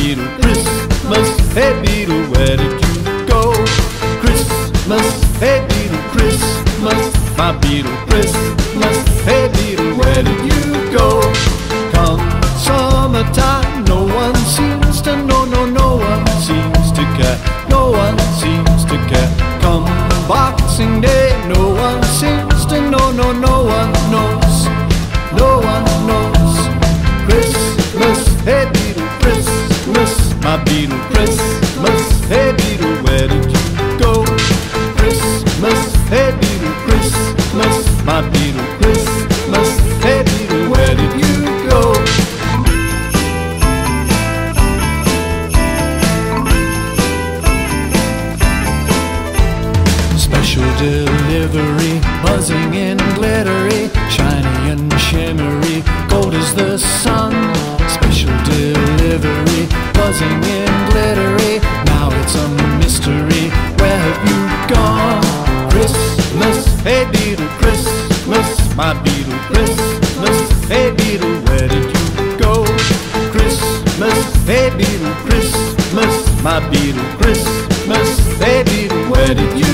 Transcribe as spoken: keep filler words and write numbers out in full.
beetle, Christmas. Hey beetle, where did you go? Christmas, hey beetle, Christmas. My beetle, Christmas. Hey beetle, where did you go? Come summertime, no one seems to know, no, no one seems to care, no one seems to care. Come Boxing Day, no one seems to know, no, no one knows, no one knows. Christmas, hey beetle, Christmas. My beetle, Christmas. Hey beetle, where did you go? Christmas, hey beetle, Christmas. My beetle, Christmas. Hey beetle, where did you go? Special delivery, buzzing and glittery, shiny and shimmery, gold as the sun. Special delivery, buzzing and glittery, now it's a mystery. Where have you gone? Christmas, hey beetle, Christmas. My beetle, Christmas. Hey beetle, where did you go? Christmas, hey beetle, Christmas. My beetle, Christmas. Hey beetle, where did you